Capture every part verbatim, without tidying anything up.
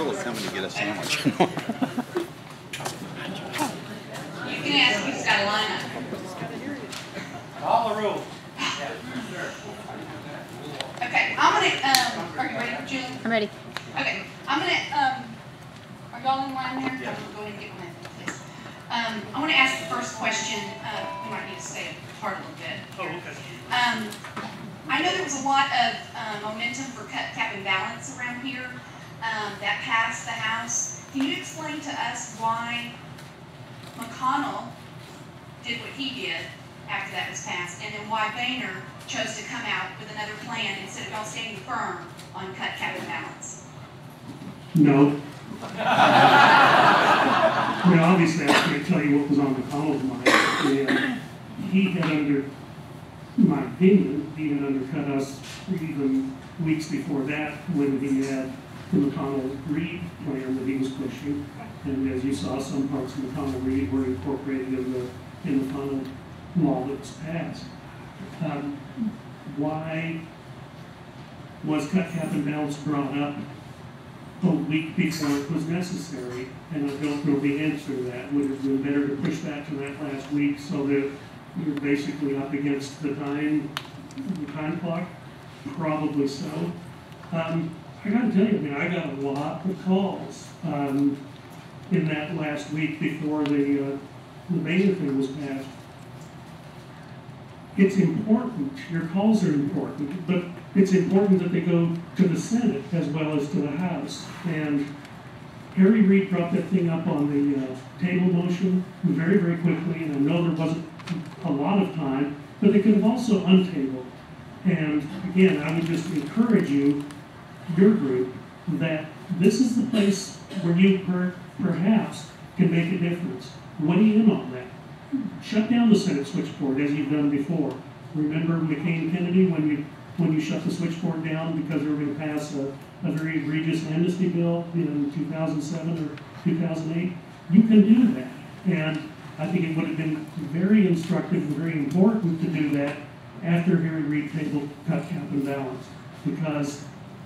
really coming to get a sandwich. You can ask who's got a lineup. All the rules. Okay, I'm gonna, um, are you ready, Julie? I'm ready. Okay, I'm gonna, um, are y'all in line there? I'm gonna go ahead and get my method, please. Um, I wanna ask the first question, uh, we might need to stay apart a little bit. Oh, okay. Um, I know there was a lot of, uh, momentum for cut, cap, and balance around here, um, that passed the House. Can you explain to us why McConnell did what he did after that was passed, and then why Boehner chose to come out with another plan instead of y'all standing firm on cut, cap, and balance? No. I mean, obviously, I can't tell you what was on McConnell's mind. Yeah. He had under, in my opinion, he had undercut us even weeks before that when he had the McConnell-Reed plan that he was pushing. And as you saw, some parts of McConnell-Reed were incorporated in the, in the final law that was passed. Um, why was cut, cap, and balance brought up a week before it was necessary? And I don't know the answer to that. Would it have been better to push that to that last week so that you're basically up against the time, the time clock? Probably so. Um, I gotta tell you, I mean, I got a lot of calls um, in that last week before the, uh, the Boehner thing was passed. It's important, your calls are important, but it's important that they go to the Senate as well as to the House. And Harry Reid brought that thing up on the uh, table motion very, very quickly, and I know there wasn't a lot of time, but they could have also untabled. And again, I would just encourage you, your group, that this is the place where you per perhaps can make a difference. Weigh in on that. Shut down the Senate switchboard as you've done before. Remember McCain-Kennedy when you when you shut the switchboard down because they were going to pass a, a very egregious amnesty bill in two thousand seven or two thousand eight? You can do that. And I think it would have been very instructive and very important to do that after Harry Reid tabled cut, cap, and balance. Because,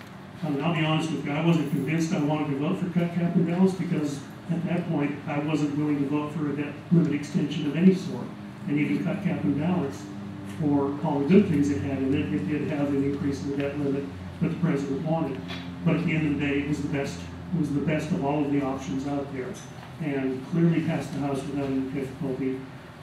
I mean, I'll be honest with you, I wasn't convinced I wanted to vote for cut, cap, and balance because at that point, I wasn't willing to vote for a debt limit extension of any sort, and even cut, cap, and balance for all the good things it had in it. It did have an increase in the debt limit that the president wanted, but at the end of the day, it was the best. It was the best of all of the options out there, and clearly passed the House without any difficulty.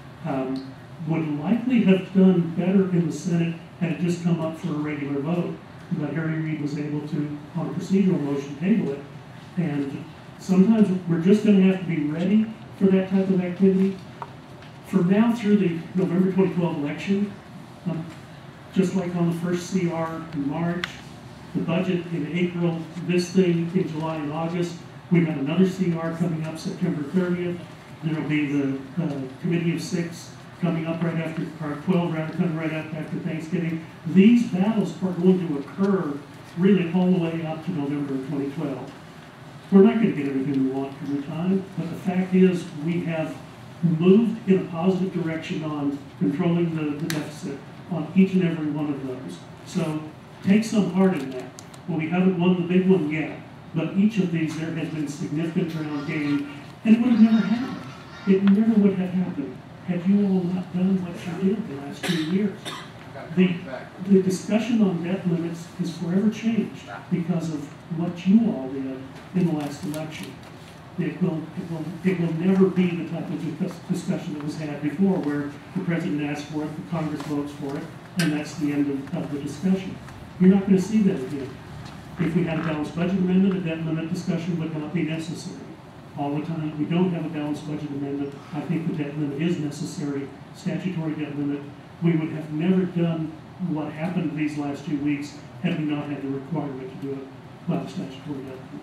Um, would likely have done better in the Senate had it just come up for a regular vote, but Harry Reid was able to, on a procedural motion, table it, and sometimes we're just going to have to be ready for that type of activity. From now through the November twenty twelve election, um, just like on the first C R in March, the budget in April, this thing in July and August, we've got another C R coming up September thirtieth. There will be the uh, Committee of Six coming up right after, or twelve rather, coming right up after Thanksgiving. These battles are going to occur really all the way up to November twenty twelve. We're not going to get everything we want every time, but the fact is we have moved in a positive direction on controlling the, the deficit on each and every one of those. So take some heart in that. Well, we haven't won the big one yet, but each of these there has been significant ground gain, and it would have never happened. It never would have happened had you all not done what you did the last two years. The, the discussion on debt limits has forever changed because of what you all did in the last election. It will, it will, it will never be the type of discussion that was had before where the president asks for it, the Congress votes for it, and that's the end of, of the discussion. You're not going to see that again. If we had a balanced budget amendment, a debt limit discussion would not be necessary. All the time we don't have a balanced budget amendment, I think the debt limit is necessary, statutory debt limit. We would have never done what happened these last two weeks had we not had the requirement to do it by the statutory debt limit.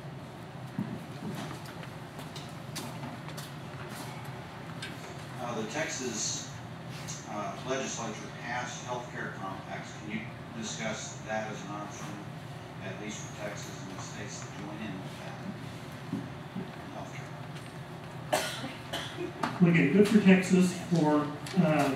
Uh, the Texas uh, legislature passed health care compacts. Can you discuss that as an option, at least for Texas and the states that join in with that? Health care. Again, good for Texas for uh,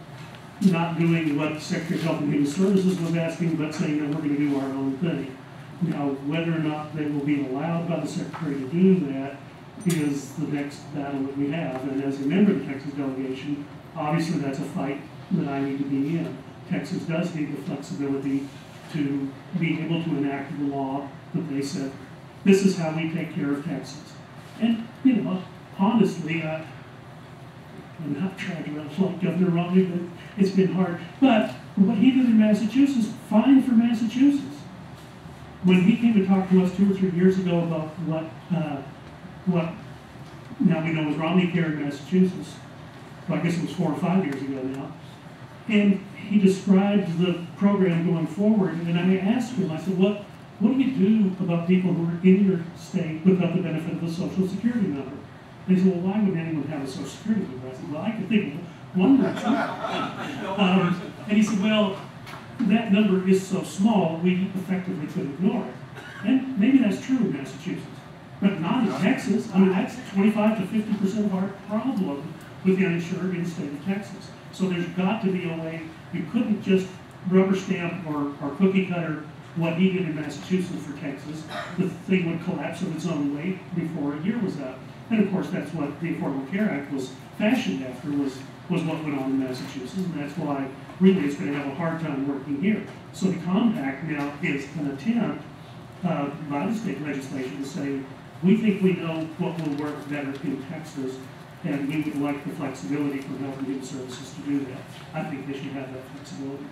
not doing what Secretary of Health and Human Services was asking, but saying that we're going to do our own thing. Now, whether or not they will be allowed by the Secretary to do that is the next battle that we have. And as a member of the Texas delegation, obviously that's a fight that I need to be in. Texas does need the flexibility to be able to enact the law that they said, this is how we take care of Texas. And, you know, honestly, I, I'm not trying to reflect Governor Romney, but it's been hard. But what he did in Massachusetts, fine for Massachusetts. When he came to talk to us two or three years ago about what, uh, what now we know was Romney Care in Massachusetts, well, I guess it was four or five years ago now, and he described the program going forward, and I asked him, I said, what, what do you do about people who are in your state without the benefit of a Social Security number? And he said, well, why would anyone have a Social Security number? I said, well, I could think of one reason. um, and he said, well, that number is so small, we effectively could ignore it. And maybe that's true in Massachusetts, but not in Texas. I mean, that's twenty-five to fifty percent of our problem with the uninsured in the state of Texas. So there's got to be a way. You couldn't just rubber stamp or, or cookie cutter what he did in Massachusetts for Texas. The thing would collapse of its own weight before a year was up. And of course, that's what the Affordable Care Act was fashioned after, was, was what went on in Massachusetts. And that's why really it's going to have a hard time working here. So the compact now is an attempt uh, by the state legislature to say, we think we know what will work better in Texas, and we would like the flexibility for Health and Human Services to do that. I think they should have that flexibility.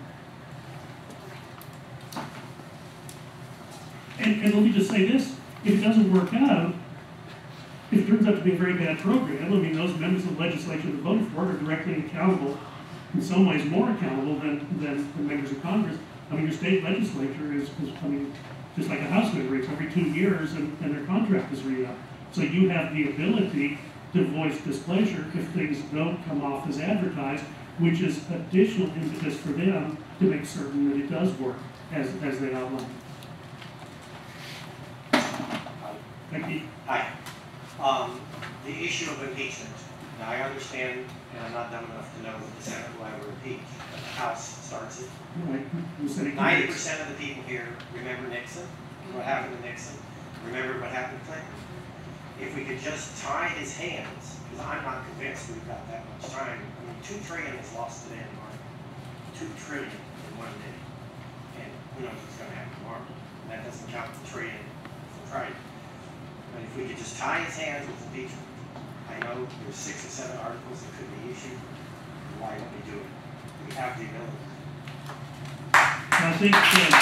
And, and let me just say this, if it doesn't work out, if it turns out to be a very bad program, I mean, those members of the legislature that voted for it are directly accountable, in some ways more accountable than, than the members of Congress. I mean, your state legislature is, is I mean, just like a House member, it's every two years and, and their contract is re-up. So you have the ability to voice displeasure if things don't come off as advertised, which is additional impetus for them to make certain that it does work as, as they outline. Thank you. Hi. Um, the issue of impeachment. Now, I understand, and I'm not dumb enough to know that the Senate will ever impeach, but the House starts it. Ninety percent of the people here remember Nixon, what happened to Nixon, remember what happened to Clinton. If we could just tie his hands, because I'm not convinced we've got that much time. I mean, two trillion is lost today in the market. Two trillion in one day. And who knows what's going to happen tomorrow. And that doesn't count the trillion for Friday. But if we could just tie his hands with impeachment, I know there's six or seven articles that could be issued. Why don't we do it? We have the ability. I think uh,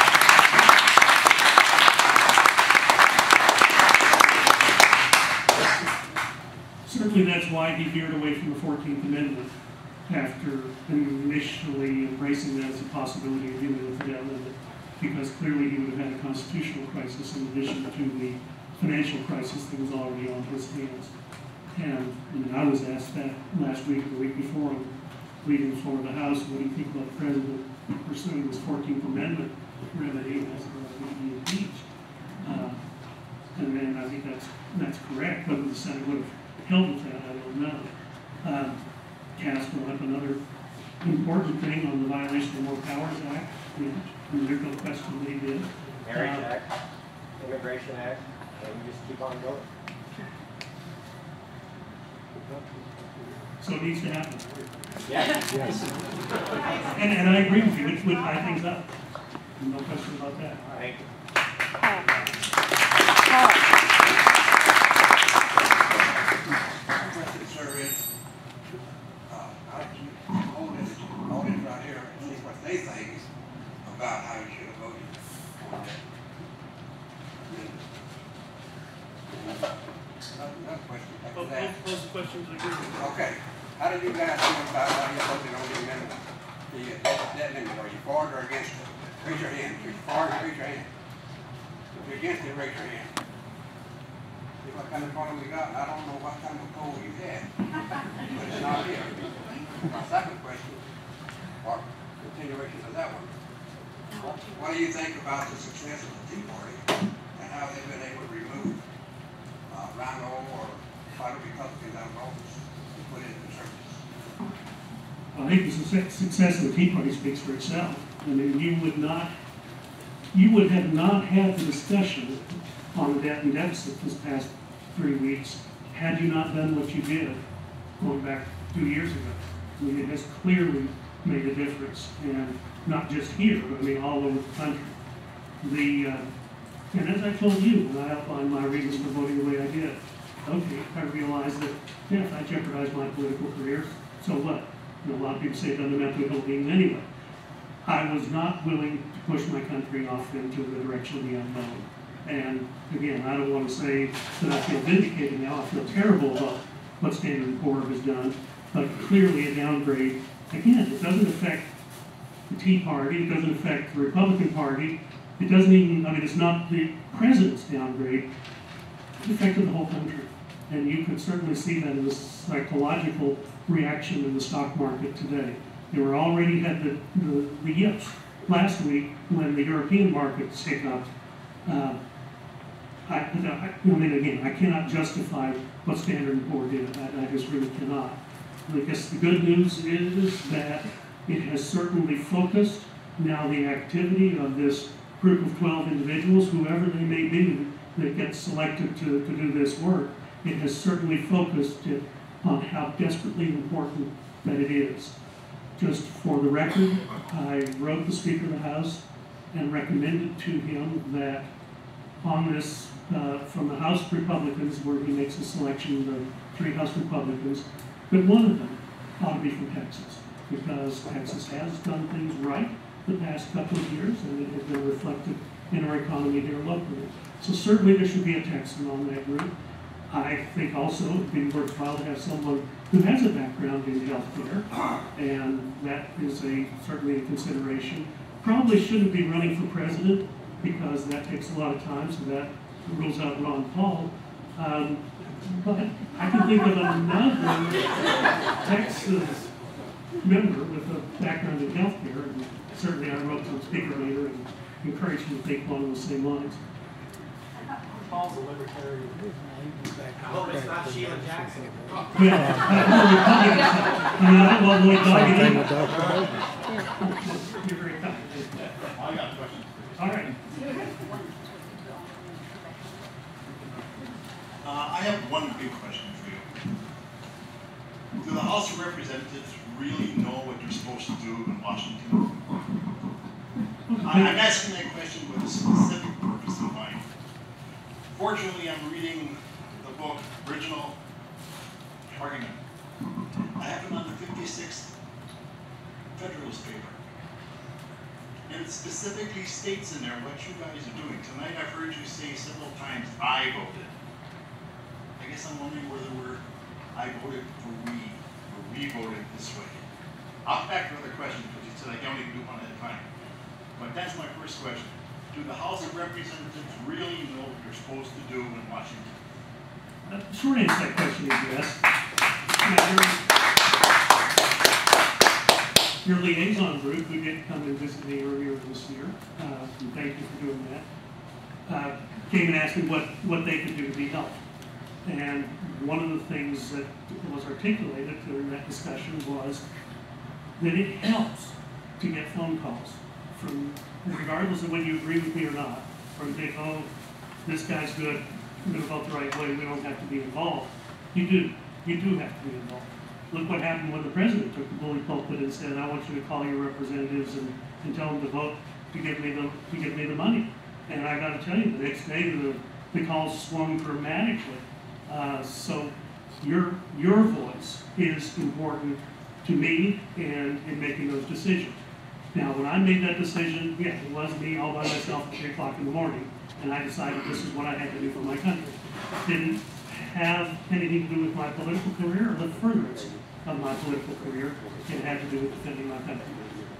certainly that's why he veered away from the fourteenth Amendment after initially embracing that as a possibility of dealing with the debt limit, because clearly he would have had a constitutional crisis in addition to the financial crisis that was already on his hands. And, and I was asked that last week or the week before, leading the floor of the House, what do you think about the president pursuing this fourteenth Amendment remedy as a be impeached? Uh, and then I think that's that's correct. Whether the Senate would have held with that, I don't know. Uh, Cass brought up another important thing on the Violation of More Powers Act, which there's no question that he did. Marriage uh, Act, Immigration Act, and we just keep on going. So it needs to happen. Yes. Yes. And, and I agree with you, it would tie things up. No question about that. Thank you. Question, sir, is, uh, I keep holding this audience right here and see what they think about how you should have voted on that. Another, another question after that. Pose the questions again. Okay, how did you guys feel about how you voted on the amendment? The, that, that limit, are you for it or against it? Raise your hand. If you're for it, raise your hand. If you're against it, raise your hand. See what kind of phone we got? I don't know what kind of poll you had, but it's not here. My second question, or continuation of that one. What do you think about the success of the Tea Party and how they've been able to remove uh, Rhino or five Republicans out of office and put in conservatives? I think the success of the Tea Party speaks for itself. I mean, you would not, you would have not had the discussion on the debt and deficit this past three weeks had you not done what you did going back two years ago. I mean, it has clearly made a difference, and not just here, but I mean all over the country. The, uh, and as I told you when I outlined my reasons for voting the way I did, okay, I realized that, yeah, if I jeopardize my political career, so what? You know, a lot of people say it doesn't amount to a whole being anyway. I was not willing to push my country off into the direction of the unknown. And again, I don't want to say that I feel vindicated now. I feel terrible about what Standard and Poor has done, but clearly a downgrade. Again, it doesn't affect the Tea Party, it doesn't affect the Republican Party, it doesn't even, I mean, it's not the president's downgrade, it affected the whole country. And you could certainly see that in the psychological reaction in the stock market today. They were already had the, the, the yips last week when the European markets hiccuped. Uh, I, I, I mean, again, I cannot justify what Standard and Poor did. I, I just really cannot. I guess the good news is that it has certainly focused now the activity of this group of twelve individuals, whoever they may be, that get selected to, to do this work. It has certainly focused it on how desperately important that it is. Just for the record, I wrote the Speaker of the House and recommended to him that on this, uh, from the House Republicans, where he makes a selection of the three House Republicans, that one of them ought to be from Texas, because Texas has done things right the past couple of years, and it has been reflected in our economy here locally. So certainly there should be a Texan on that group. I think also it would be worthwhile to have someone who has a background in healthcare, and that is a certainly a consideration. Probably shouldn't be running for president, because that takes a lot of time, so that rules out Ron Paul. Um, but I can think of another Texas member with a background in healthcare, and certainly I wrote to the speaker later and encouraged him to think along the same lines. Paul's a libertarian. I hope it's not Sheila Jackson. Yeah, I will avoid dogging you. You're very kind. I got a question. All right. Uh, I have one big question for you. Do the House of Representatives really know what they're supposed to do in Washington? I- I'm asking that question with a specific purpose in mind. Fortunately, I'm reading the book Original Argument. I have it on the fifty-sixth Federalist paper. And it specifically states in there what you guys are doing. Tonight I've heard you say several times, I voted. I guess I'm wondering whether we're, I voted for we, or we voted this way. I'll come back to another question because you said I can only do one at a time. But that's my first question. Do the House of Representatives really know what they're supposed to do in Washington? Uh, short answer to that question is yes. Now, your, your liaison group, who did come and visit me earlier this year, uh, and thank you for doing that, uh, came and asked me what, what they could do to be helpful. And one of the things that was articulated during that discussion was that it helps to get phone calls from, regardless of whether you agree with me or not, or you think, oh, this guy's good, we're going to vote the right way, we don't have to be involved. You do. You do have to be involved. Look what happened when the president took the bully pulpit and said, I want you to call your representatives and, and tell them to vote to give me the, to give me the money. And I got to tell you, the next day the, the calls swung dramatically. Uh, so your, your voice is important to me and in making those decisions. Now, when I made that decision, yeah, it was me all by myself at three o'clock in the morning, and I decided this is what I had to do for my country. Didn't have anything to do with my political career or the furtherance of my political career. It had to do with defending my country.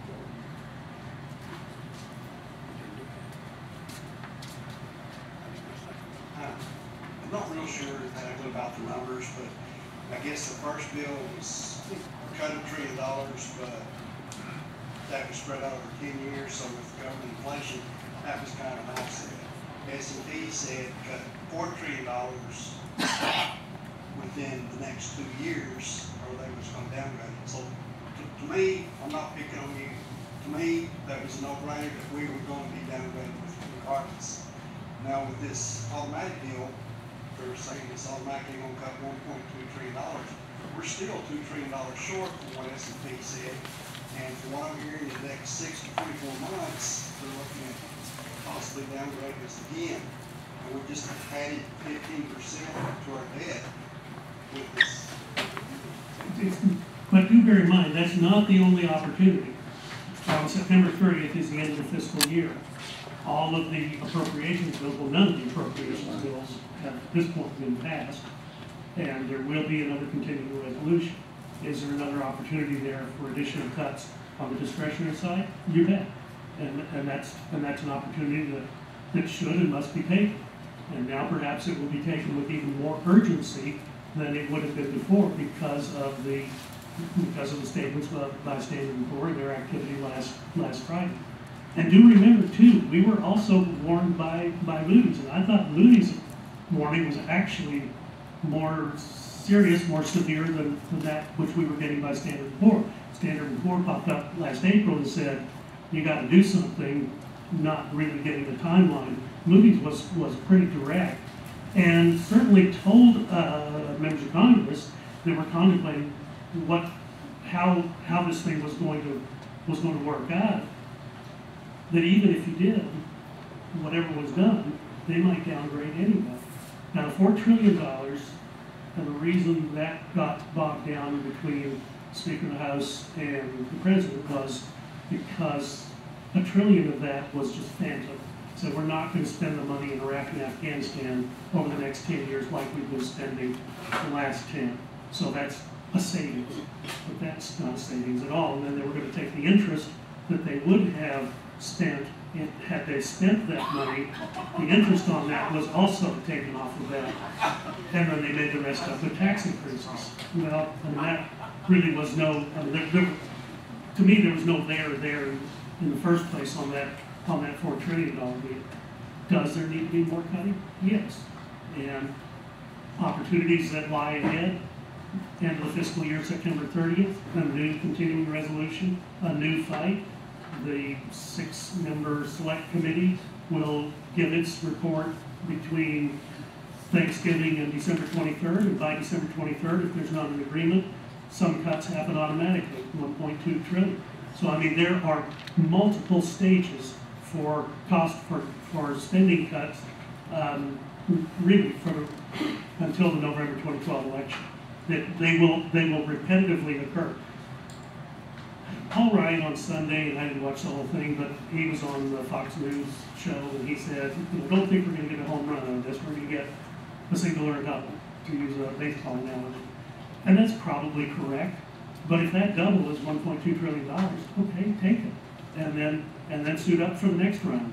I'm not real sure exactly about the numbers, but I guess the first bill was cut a trillion dollars, but that was spread out over ten years, so with government inflation, that was kind of an offset. S and P said cut four trillion dollars within the next two years, or they was going to downgrade it. So to, to me, I'm not picking on you, to me, that was a no-brainer that we were going to be downgraded with departments. Now with this automatic deal, they're saying it's automatically gonna cut one point two trillion dollars. We're still two trillion dollars short from what S and P said. And from what I'm hearing, in the next six to twenty-four months, they're looking at possibly downgrading us again. And we just added fifteen percent to our debt with this. But do bear in mind, that's not the only opportunity. On September thirtieth is the end of the fiscal year. All of the appropriations bills, well, none of the appropriations bills have at this point been passed, and there will be another continuing resolution. Is there another opportunity there for additional cuts on the discretionary side? You bet. And, and that's and that's an opportunity that, that should and must be taken. And now perhaps it will be taken with even more urgency than it would have been before because of the because of the statements by Standard and Poor's and their activity last last Friday. And do remember too, we were also warned by by Moody's, and I thought Moody's warning was actually more serious, more severe than, than that which we were getting by Standard and Poor's. Standard and Poor's popped up last April and said, you got to do something, not really getting the timeline. Moody's was was pretty direct, and certainly told uh, members of Congress that were contemplating what, how, how this thing was going to was going to work out. That even if you did, whatever was done, they might downgrade anyway. Now, the four trillion dollars, and the reason that got bogged down between Speaker of the House and the President was because a trillion of that was just phantom. So we're not going to spend the money in Iraq and Afghanistan over the next ten years like we've been spending the last ten. So that's a savings, but that's not a savings at all. And then they were going to take the interest that they would have spent, it, had they spent that money, the interest on that was also taken off of that. And then they made the rest up with tax increases. Well, I mean, that really was no, I mean, there, there, to me, there was no there there in the first place on that on that four trillion dollar deal. Does there need to be more cutting? Yes. And opportunities that lie ahead, end of the fiscal year, September thirtieth, a new continuing resolution, a new fight. The six-member select committee will give its report between Thanksgiving and December twenty-third, and by December twenty-third, if there's not an agreement, some cuts happen automatically, one point two trillion. So I mean, there are multiple stages for cost for, for spending cuts, um, really for until the November twenty twelve election. That they will they will repetitively occur. Paul Ryan on Sunday, and I didn't watch the whole thing, but he was on the Fox News show, and he said, you know, don't think we're going to get a home run on this. We're going to get a single or a double, to use a baseball analogy. And that's probably correct. But if that double is one point two trillion dollars, okay, take it, and then and then suit up for the next round.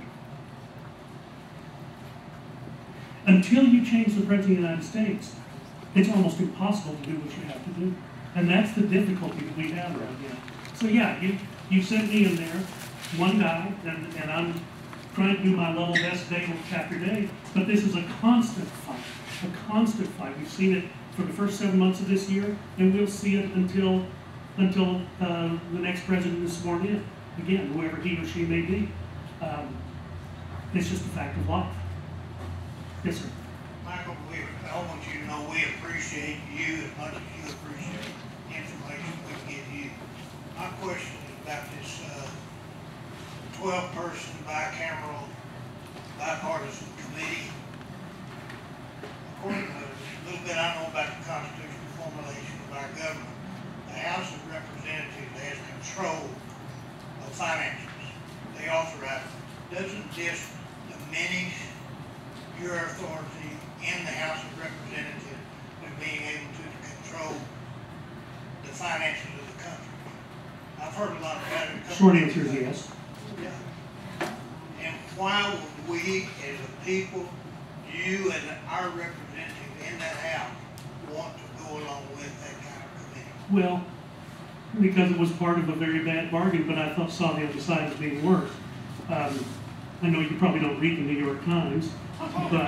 Until you change the President of the United States, it's almost impossible to do what you have to do, and that's the difficulty that we have around here. So yeah, you you sent me in there, one guy, and, and I'm trying to do my level best day after day. But this is a constant fight, a constant fight. We've seen it for the first seven months of this year, and we'll see it until until uh, the next president is sworn in. Again, whoever he or she may be. Um, it's just a fact of life. Yes, sir. Michael, we, I want you to know we appreciate you as much as you appreciate the information we give you. My question is about this uh, twelve-person bicameral bipartisan committee. According to a little bit I know about the constitutional formulation of our government, the House of Representatives has control of finances. They authorize it. Doesn't this diminish your authority in the House of Representatives in being able to control the finances of the country? I've heard a lot about it. Short answer is yes. Yeah. And why would we, as a people, you and our representative in that House, want to go along with that kind of committee? Well, because it was part of a very bad bargain, but I thought saw the other side as being worse. Um, I know you probably don't read the New York Times, but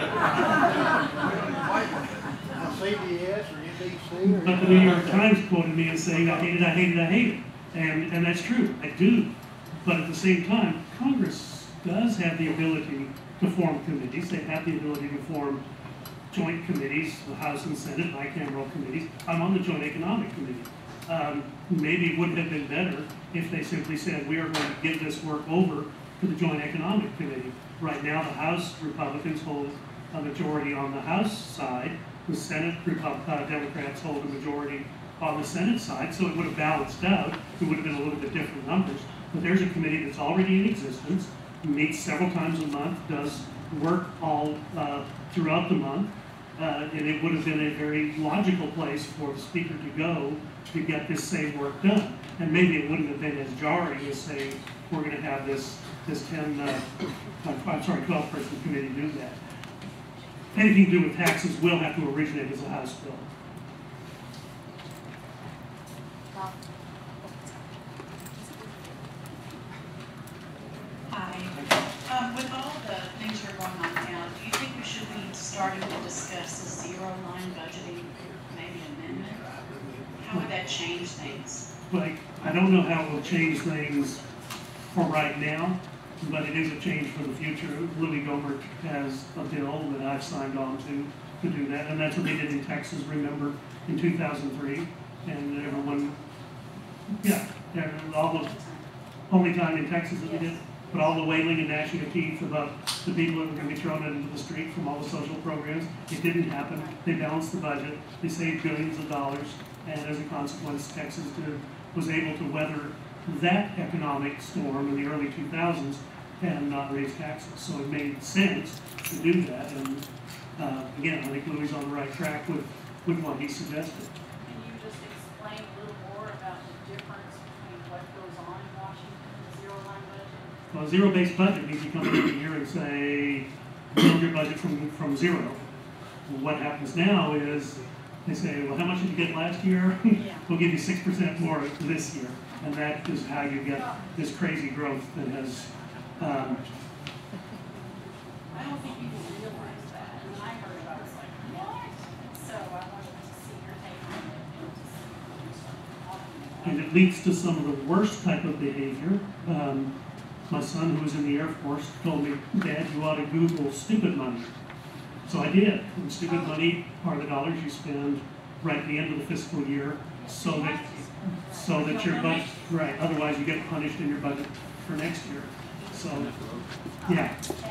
C B S or N B C or but the New York Times quoted me as saying, "I hate it, I hate it, I hate it," and and that's true. I do, but at the same time, Congress does have the ability to form committees. They have the ability to form joint committees, the House and Senate, bicameral committees. I'm on the Joint Economic Committee. Um, maybe it would have been better if they simply said, we are going to give this work over to the Joint Economic Committee. Right now, the House Republicans hold a majority on the House side. The Senate Repub uh, Democrats hold a majority on the Senate side, so it would have balanced out. It would have been a little bit different numbers. But there's a committee that's already in existence, meets several times a month, does work all uh, throughout the month, uh, and it would have been a very logical place for the speaker to go to get this same work done. And maybe it wouldn't have been as jarring as saying, we're going to have this, this ten, uh, I'm sorry, twelve person committee do that. Anything to do with taxes will have to originate as a House bill. Hi. Um, with all the things that are going on now, do you think we should be starting to discuss the zero line budgeting, maybe amendment? How would that change things? Like, I don't know how it will change things for right now, but it is a change for the future. Louis Gohmert has a bill that I've signed on to, to do that, and that's what they did in Texas, remember, in two thousand three, and everyone, yeah, all the, only time in Texas that we did, but all the wailing and gnashing of teeth about the people that were going to be thrown into the street from all the social programs. It didn't happen. They balanced the budget. They saved billions of dollars, and as a consequence, Texas did, was able to weather that economic storm in the early two thousands and not raise taxes. So it made sense to do that. And uh, again, I think Louis is on the right track with, with what he suggested. Can you just explain a little more about the difference between what goes on in Washington and the zero line budget? Well, a zero-based budget means you come in every year and say, build your budget from, from zero. Well, what happens now is they say, well, how much did you get last year? Yeah. We'll give you six percent more this year. And that is how you get this crazy growth that has, um, I don't think people realize that. And when I heard about it, I was like, what? So I wanted to see your take on it and to see what you started talking about. and it leads to some of the worst type of behavior. Um, my son, who was in the Air Force, told me, Dad, you ought to Google stupid money. So I did. And stupid money are the dollars you spend right at the end of the fiscal year, so that so that your budget, right, otherwise you get punished in your budget for next year. So, yeah.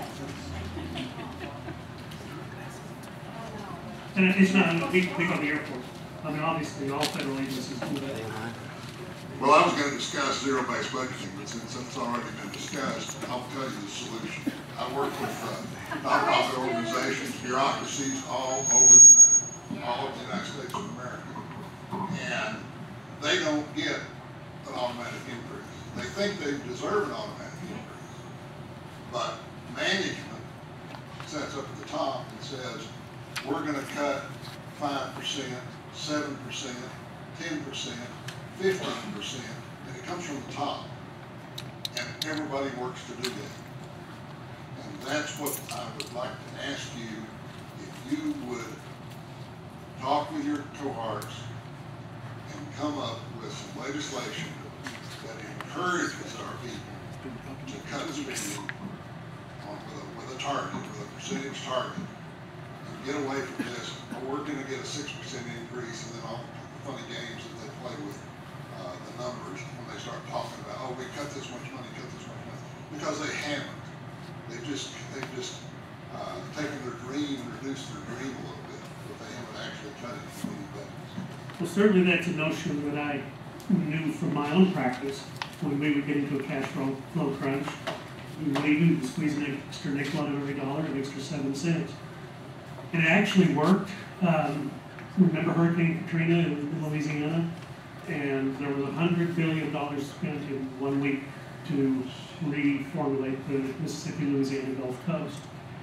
And it's not a big pick on the airport. I mean, obviously, all federal agencies do that. Well, I was going to discuss zero-based budgeting, but since it's already been discussed, I'll tell you the solution. I work with uh, nonprofit organizations, bureaucracies all over the United, all over the United States of America, and they don't get an automatic increase. They think they deserve an automatic increase, but management sets up at the top and says, we're going to cut five percent, seven percent, ten percent, fifteen percent, and it comes from the top, and everybody works to do that. And that's what I would like to ask you, if you would talk with your cohorts and come up with some legislation that encourages our people to cut spending on, with, a, with a target, with a percentage target, and get away from this, or we're going to get a six percent increase, and then all the funny games that they play with uh, the numbers when they start talking about, oh, we cut this much money, cut this much money, because they haven't. They've just, they've just uh, taken their dream and reduced their dream a little bit, but they haven't actually cut it in any budgets. Well, certainly that's a notion that I knew from my own practice when we would get into a cash flow, flow crunch. What do you do? Squeeze an extra nickel out of every dollar, an extra seven cents. And it actually worked. Um, remember Hurricane Katrina in Louisiana? And there was one hundred billion dollars spent in one week to reformulate the Mississippi-Louisiana Gulf Coast.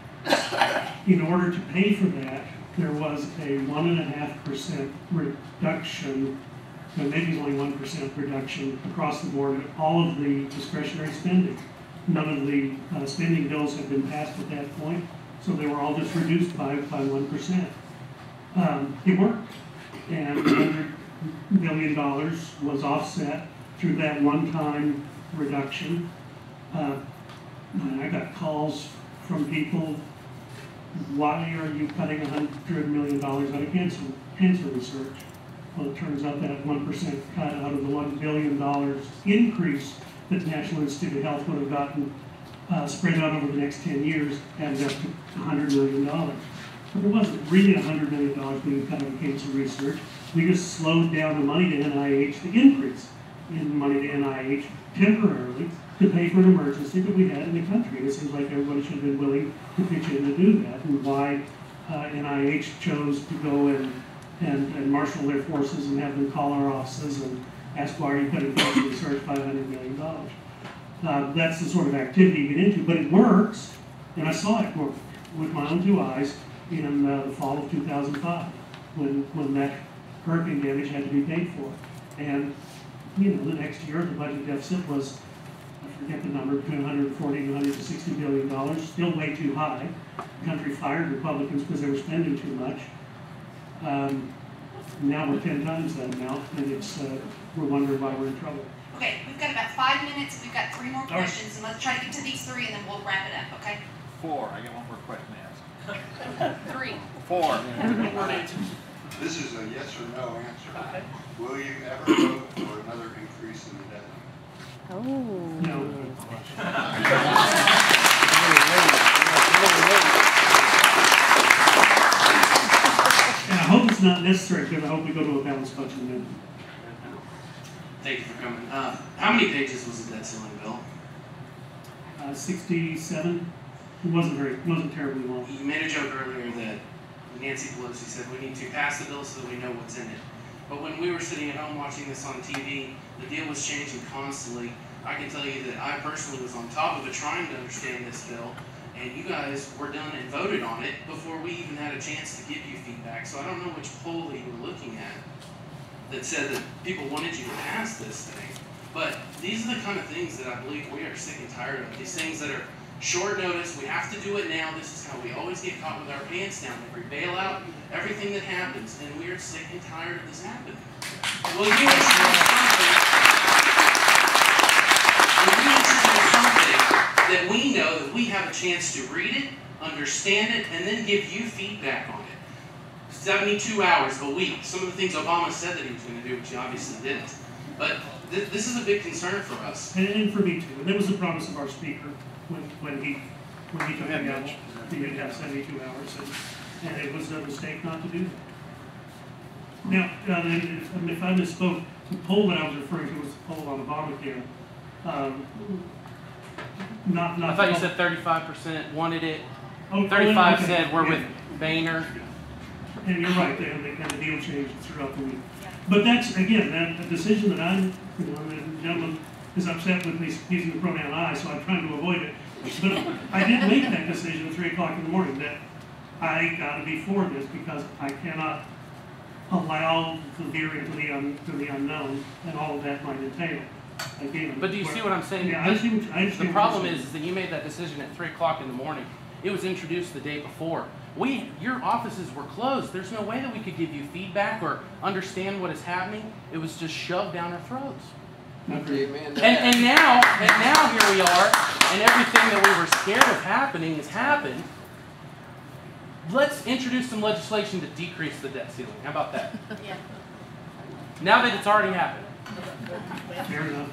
In order to pay for that, there was a one and a half percent reduction, no, maybe only one percent reduction across the board of all of the discretionary spending. None of the uh, spending bills had been passed at that point, so they were all just reduced by, by one percent. Um, it worked, and one hundred billion dollars was offset through that one-time reduction. Uh, and I got calls from people, why are you cutting a hundred million dollars out of cancer, cancer research? Well, it turns out that one percent cut out of the one billion dollars increase that the National Institute of Health would have gotten uh, spread out over the next ten years added up to one hundred million dollars. But there wasn't really one hundred million dollars being cut out of cancer research. We just slowed down the money to N I H, the increase in money to N I H temporarily to pay for an emergency that we had in the country. And it seems like everybody should have been willing to pitch in to do that, and why uh, N I H chose to go and, and, and marshal their forces and have them call our offices and ask, why are you cutting cancer research five hundred million dollars? Uh, that's the sort of activity you get into, but it works, and I saw it work with my own two eyes in uh, the fall of two thousand five, when, when that hurricane damage had to be paid for. And, you know, the next year, the budget deficit was, I forget the number, between one hundred forty and one hundred sixty billion dollars, still way too high. The country fired Republicans because they were spending too much. Um, now we're ten times that amount, and it's, uh, we're wondering why we're in trouble. Okay, we've got about five minutes, we've got three more All right. questions, and let's try to get to these three, and then we'll wrap it up, okay? Four, I got one more question to ask. Three. Four. This is a yes or no answer. Will you ever vote for another increase in the debt limit? No. And I hope it's not necessary, because I hope we go to a balanced budget amendment. Thank you for coming. Uh, how many pages was the debt ceiling bill? Uh, sixty-seven. It wasn't very, it wasn't terribly long. You made a joke earlier that Nancy Pelosi said we need to pass the bill so that we know what's in it. But when we were sitting at home watching this on T V, the deal was changing constantly. I can tell you that I personally was on top of it trying to understand this bill, and you guys were done and voted on it before we even had a chance to give you feedback. So I don't know which poll that you were looking at that said that people wanted you to pass this thing. But these are the kind of things that I believe we are sick and tired of. These things that are short notice, we have to do it now. This is how we always get caught with our pants down. Every bailout, everything that happens, and we are sick and tired of this happening. Will you introduce something, will you introduce something that we know that we have a chance to read it, understand it, and then give you feedback on it? seventy-two hours a week. Some of the things Obama said that he was going to do, which he obviously didn't. But th this is a big concern for us. And, and for me too. And that was the promise of our speaker when, when he when he took the gavel. He would have seventy-two hours, and, and it was a mistake not to do that. Now, uh, if, if I misspoke, the poll that I was referring to was the poll on Obamacare. Um, not, not I thought you said thirty-five percent wanted it. Oh, thirty-five okay. said we're Yeah. with Boehner. And you're right, they, they kind of deal changed throughout the week. But that's, again, that a decision that I'm, you know, the gentleman is upset with me using the pronoun I, so I'm trying to avoid it. But I did make that decision at three o'clock in the morning that I gotta be for this because I cannot allow the veering to the, un, to the unknown and all of that might entail. Again, But do you where, see what I'm saying? Yeah, I see what, I understand. The problem is, is that you made that decision at three o'clock in the morning. It was introduced the day before. We, your offices were closed. There's no way that we could give you feedback or understand what is happening. It was just shoved down our throats. Amen. And, and now, and now here we are, and everything that we were scared of happening has happened. Let's introduce some legislation to decrease the debt ceiling. How about that? Yeah. Now that it's already happened. Fair enough.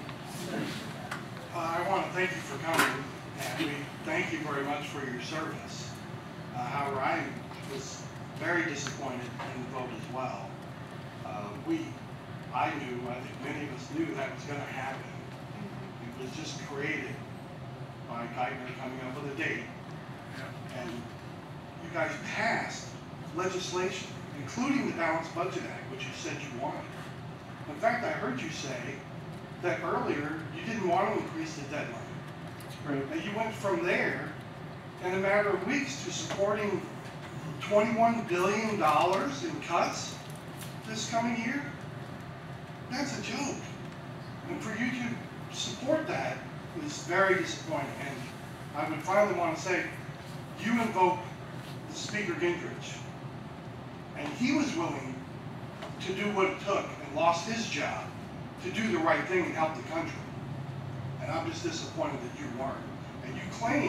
Uh, I want to thank you for coming, and we thank you very much for your service. Uh, however, I was very disappointed in the vote as well. Uh, we, I knew, I think many of us knew that was going to happen. It was just created by Geithner coming up with a date. And you guys passed legislation, including the Balanced Budget Act, which you said you wanted. In fact, I heard you say that earlier you didn't want to increase the debt limit. Right. And you went from there in a matter of weeks to supporting twenty-one billion dollars in cuts this coming year. That's a joke. And for you to support that is very disappointing. And I would finally want to say, you invoked the Speaker Gingrich, and he was willing to do what it took and lost his job to do the right thing and help the country. And I'm just disappointed that you weren't. And you claim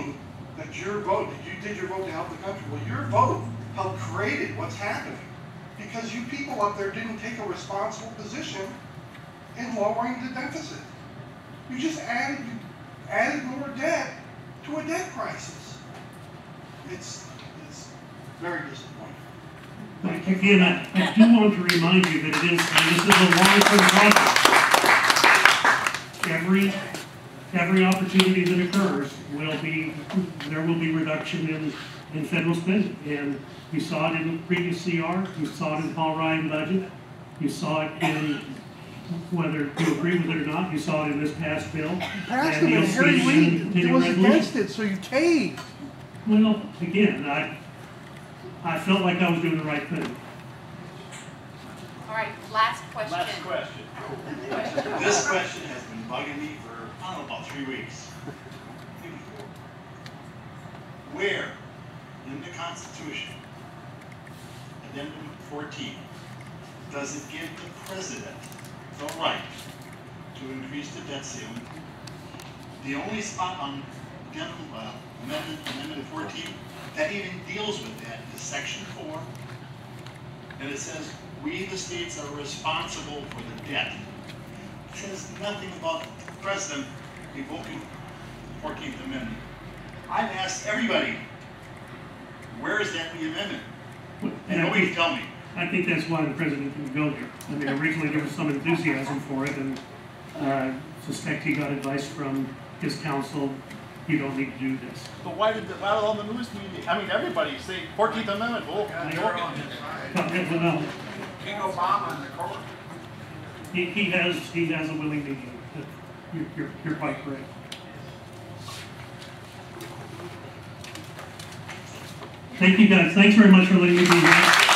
that your vote, that you did your vote to help the country. Well, your vote helped create what's happening. Because you people up there didn't take a responsible position in lowering the deficit. You just added, you added more debt to a debt crisis. It's, it's very disappointing. But again, I, I do want to remind you that it is, this is a long-term project. Every, every opportunity that occurs will be, there will be reduction in, in federal spending. And you saw it in the previous C R, you saw it in the Paul Ryan budget, you saw it in, whether you agree with it or not, you saw it in this past bill. You passed and it, you'll and see Harry it in Reid continuing was resolution. against it, so you caved. Well, again, I, I felt like I was doing the right thing. All right, last question. Last question. This question has been bugging me for, I don't know, about three weeks. Maybe four. Where in the Constitution, Addendum fourteen, does it give the president the right to increase the debt ceiling? The only spot on Addendum, uh, Amendment, Amendment fourteen that even deals with that is Section four. And it says, we the states are responsible for the debt. It says nothing about the president revoking the fourteenth Amendment. I've asked everybody, where is that in the amendment? And nobody can tell me. I think that's why the president didn't go there. I mean, originally there was some enthusiasm for it, and uh, suspect he got advice from his counsel, you don't need to do this. But why did, the, why did all the news media, I mean, everybody say fourteenth Amendment, oh, Yeah, you're on his But, yeah, well, no, King Obama in the court. he, he has, he has a willing medium. You're, you're, you're quite correct. Thank you guys. Thanks very much for letting me be here.